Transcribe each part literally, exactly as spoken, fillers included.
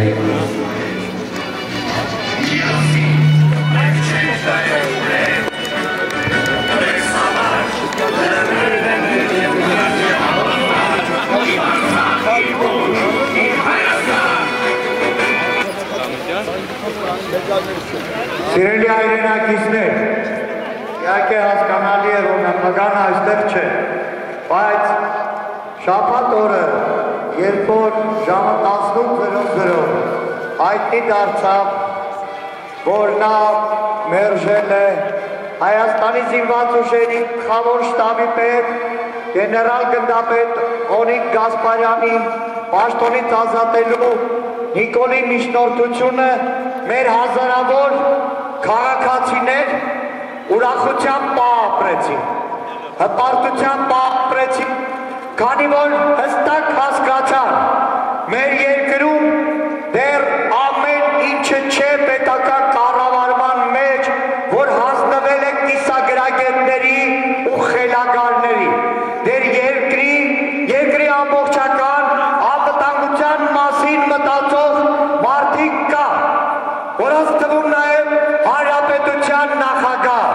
Սիրելի հայրենակիցներ, իհարկե հասկանալի է, որ նախագահն այստեղ չէ, բայց շաբաթ օրը, երբ որ ժամը տասնութ հայտնի դարձավ, որ նա մերժել է Հայաստանի զինված ուժերի գլխավոր շտաբի պետ, գեներալ գնդապետ Օնիկ Գասպարյանին պաշտոնից ազատելու Նիկոլի միջնորդությունը մեր հազարավոր քաղաքացիներ ուրախության պահ ապրեցին, հպարտության պահ ապրեցին, քանի որ հստակ հասկացան, մեր երկրում դեռ ամեն ինչը չէ պետական կառավարման մեջ, որ հանձնվել է կիսագրագետների ու խելագարների, դեռ երկրի, երկրի ամբողջական անվտանգության մասին մտածող մարդիկ կա, որոնց թվում նաև հանրապետության նախագահ,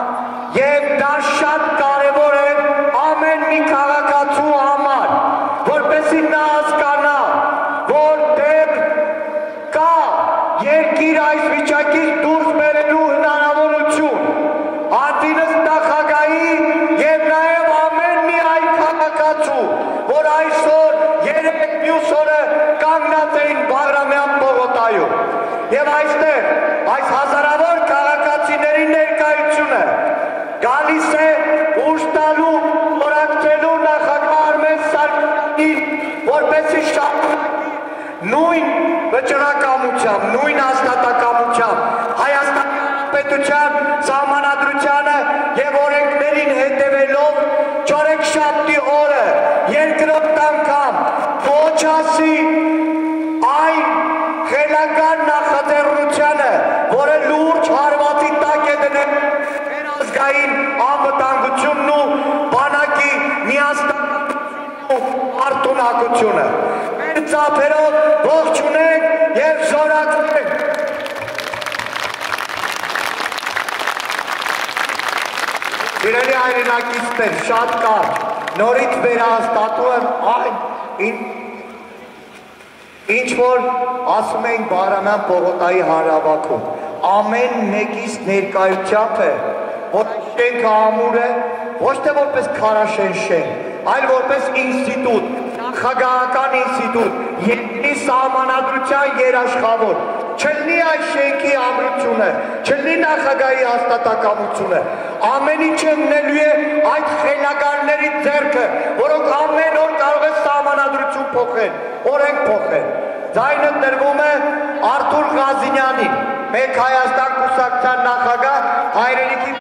և դա շատ կարևոր է ամեն մի քաղաքացու համար, որպեսզի նա հասկանա, որ դեռ կա երկիր այս վիճակից դուրս բերելու հնարավորություն, հատինս նախագահի և նաև ամեն մի այլ քաղաքացու, որ այսօր երեք մյուս օրը կանգնած էին Բաղրամյան պողոտայում, և այստեղ այս հազարավոր քաղաքացիների ներկայությունը գալիս է ուժ տալու, որակցելու նախագահ Արմեն Սարգսյանին, որպեսզի շարունակի նույն վճռակամությամբ, նույն հաստատակամությամբ Հայաստանի Հանրապետության սահմանադրությանը և օրենքներին հետևելով չորեքշաբթի օրը երկրորդ անգամ ոչ ասի այն խելագար նախաձեռնությանը, որը լուրջ հարվածի տակ է դնել մեր ազգային անվտանգությունն ու բանակի միասնականությունն ու արդունակությունը։ Մեր ծափերով ողջունենք և զորացնենք։ Սիրելի հայրենակիցներ, շատ կարճ, նորից վերահաստատում եմ այն, ինչ որ ասում ենք Բաղրամյան պողոտայի հանրահավաքում, ամեն մեկից ներկայությամբ է, որ շենքը ամուր է, ոչ թե որպես քարաշեն շենք, այլ որպես ինստիտուտ, նախագահական ինստիտուտ, երկրի սահմանադրության երաշխավոր, չլինի այս շենքի ամրությունը, չլինի նախագահի հաստատակամությունը, ամեն ինչ ընկնելու է այդ խելագարների ձեռքը, որոնք ամեն օր կարող է սահմանադրություն փոխել, օրենք փոխել։ Ձայնը տրվում է Արթուր Ղազինյանին, Մեկ Հայաստան կուսակցության նախագահ, Հայրենիքի